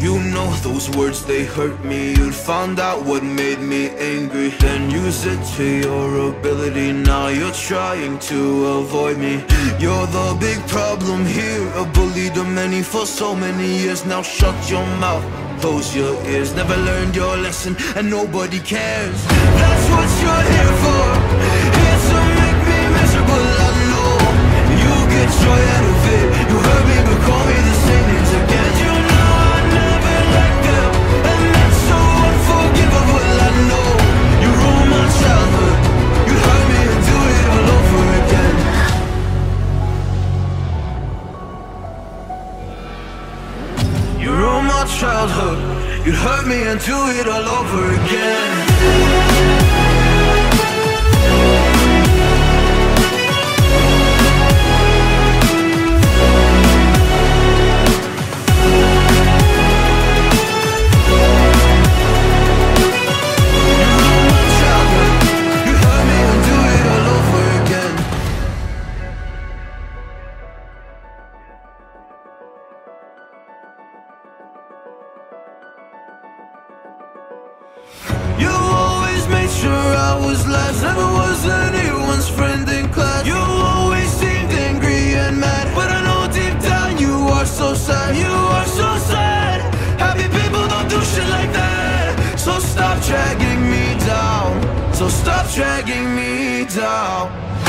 You know those words, they hurt me. You'd found out what made me angry, then use it to your ability. Now you're trying to avoid me. You're the big problem here, a bully to many for so many years. Now shut your mouth, close your ears. Never learned your lesson and nobody cares. That's what you're here for, here to make me miserable. I know you get joy out of it. You hurt me but call me the same names again. You know I never liked them, and that's so unforgivable. I know you ruined my childhood. You hurt me and do it all over again. You ruined my childhood. You hurt me and do it all over again. You always made sure I was last, never was anyone's friend in class. You always seemed angry and mad, but I know deep down you are so sad. You are so sad. Happy people don't do shit like that. So stop dragging me down, so stop dragging me down.